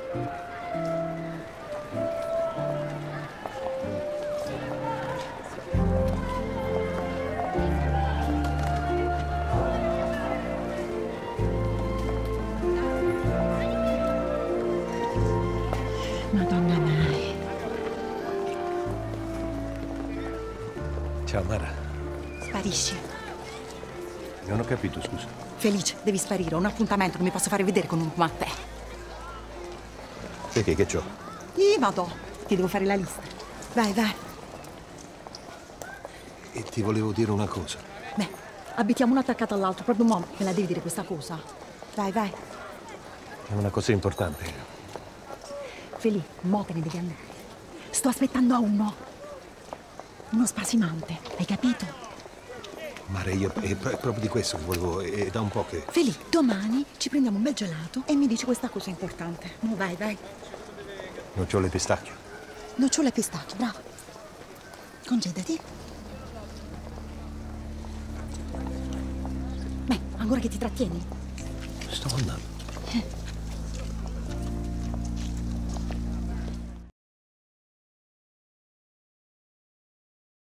Madonna mai. Ciao Mara. Sparisci. Non ho capito, scusa. Felice, devi sparire. Ho un appuntamento, non mi posso fare vedere con un come a te. Perché? Che c'ho? Vado. Ti devo fare la lista. Vai, vai. E ti volevo dire una cosa. Beh, abitiamo uno attaccato all'altro, proprio mo me la devi dire questa cosa. Vai, vai. È una cosa importante. Feli, mo te ne devi andare. Sto aspettando a uno spasimante, hai capito? Mara, io è proprio di questo che volevo, è da un po' che... Feli, domani ci prendiamo un bel gelato e mi dici questa cosa importante. No, vai, vai. Nocciole e pistacchio. Nocciole e pistacchio, bravo. Concedati. Beh, ancora che ti trattieni? Sto andando.